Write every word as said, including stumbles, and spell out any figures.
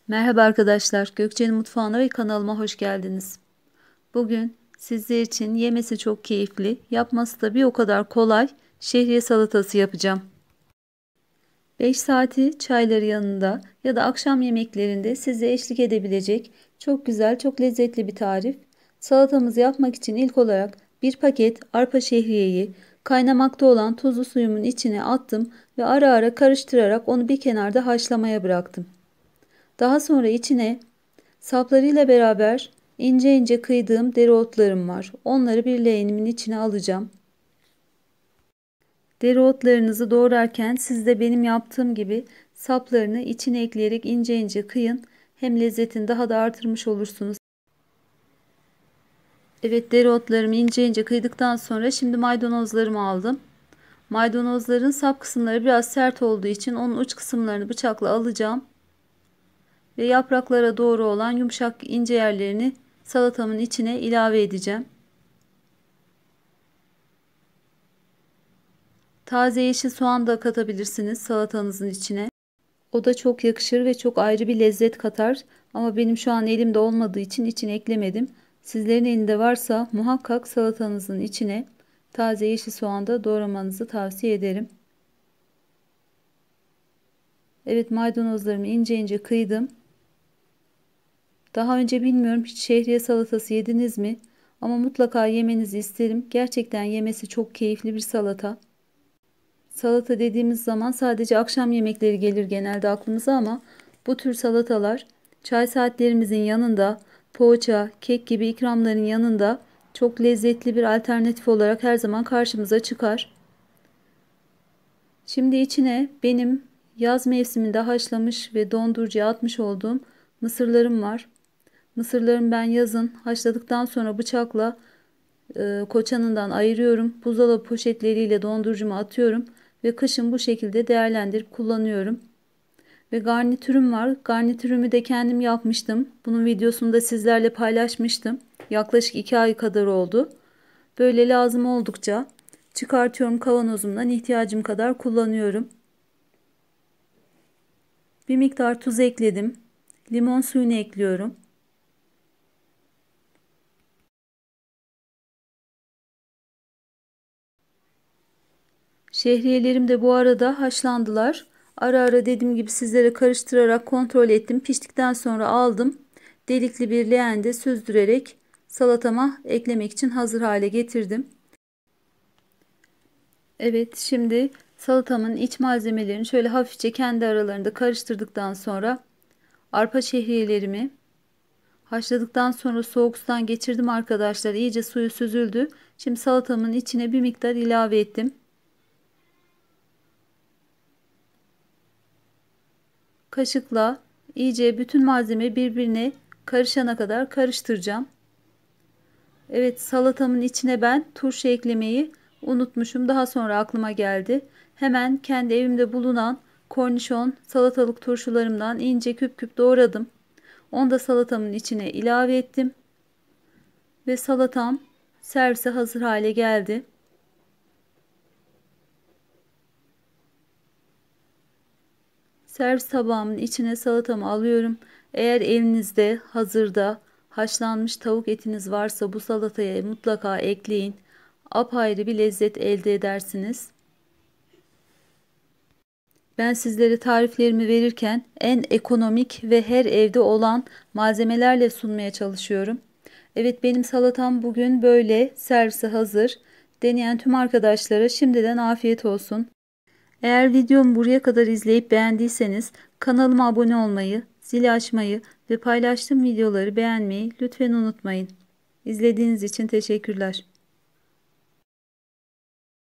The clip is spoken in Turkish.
Merhaba arkadaşlar, Gökçe'nin mutfağına ve kanalıma hoş geldiniz. Bugün sizler için yemesi çok keyifli, yapması da bir o kadar kolay şehriye salatası yapacağım. beş saati çayları yanında ya da akşam yemeklerinde size eşlik edebilecek çok güzel, çok lezzetli bir tarif. Salatamızı yapmak için ilk olarak bir paket arpa şehriyeyi kaynamakta olan tuzlu suyumun içine attım ve ara ara karıştırarak onu bir kenarda haşlamaya bıraktım. Daha sonra içine saplarıyla beraber ince ince kıydığım dereotlarım var. Onları bir leğenimin içine alacağım. Dereotlarınızı doğrarken siz de benim yaptığım gibi saplarını içine ekleyerek ince ince kıyın. Hem lezzetini daha da artırmış olursunuz. Evet, dereotlarımı ince ince kıydıktan sonra şimdi maydanozlarımı aldım. Maydanozların sap kısımları biraz sert olduğu için onun uç kısımlarını bıçakla alacağım. Ve yapraklara doğru olan yumuşak ince yerlerini salatamın içine ilave edeceğim. Taze yeşil soğan da katabilirsiniz salatanızın içine. O da çok yakışır ve çok ayrı bir lezzet katar. Ama benim şu an elimde olmadığı için içine eklemedim. Sizlerin elinde varsa muhakkak salatanızın içine taze yeşil soğan da doğramanızı tavsiye ederim. Evet, maydanozlarımı ince ince kıydım. Daha önce bilmiyorum, hiç şehriye salatası yediniz mi? Ama mutlaka yemenizi isterim. Gerçekten yemesi çok keyifli bir salata. Salata dediğimiz zaman sadece akşam yemekleri gelir genelde aklımıza ama bu tür salatalar çay saatlerimizin yanında, poğaça, kek gibi ikramların yanında çok lezzetli bir alternatif olarak her zaman karşımıza çıkar. Şimdi içine benim yaz mevsiminde haşlamış ve dondurucuya atmış olduğum mısırlarım var. Mısırlarımı ben yazın haşladıktan sonra bıçakla e, koçanından ayırıyorum. Buzdolabı poşetleriyle dondurucuma atıyorum ve kışın bu şekilde değerlendirip kullanıyorum. Ve garnitürüm var. Garnitürümü de kendim yapmıştım. Bunun videosunu da sizlerle paylaşmıştım. Yaklaşık iki ay kadar oldu. Böyle lazım oldukça çıkartıyorum kavanozumdan, ihtiyacım kadar kullanıyorum. Bir miktar tuz ekledim. Limon suyunu ekliyorum. Şehriyelerim de bu arada haşlandılar. Ara ara dediğim gibi sizlere karıştırarak kontrol ettim. Piştikten sonra aldım. Delikli bir leğende süzdürerek salatama eklemek için hazır hale getirdim. Evet, şimdi salatamın iç malzemelerini şöyle hafifçe kendi aralarında karıştırdıktan sonra arpa şehriyelerimi haşladıktan sonra soğuk sudan geçirdim arkadaşlar. İyice suyu süzüldü. Şimdi salatamın içine bir miktar ilave ettim. Kaşıkla iyice bütün malzeme birbirine karışana kadar karıştıracağım. Evet, salatamın içine ben turşu eklemeyi unutmuşum. Daha sonra aklıma geldi. Hemen kendi evimde bulunan kornişon salatalık turşularımdan ince küp küp doğradım. Onu da salatamın içine ilave ettim. Ve salatam servise hazır hale geldi. Servis tabağımın içine salatamı alıyorum. Eğer elinizde hazırda haşlanmış tavuk etiniz varsa bu salataya mutlaka ekleyin. Apayrı bir lezzet elde edersiniz. Ben sizlere tariflerimi verirken en ekonomik ve her evde olan malzemelerle sunmaya çalışıyorum. Evet, benim salatam bugün böyle servise hazır. Deneyen tüm arkadaşlara şimdiden afiyet olsun. Eğer videomu buraya kadar izleyip beğendiyseniz kanalıma abone olmayı, zili açmayı ve paylaştığım videoları beğenmeyi lütfen unutmayın. İzlediğiniz için teşekkürler.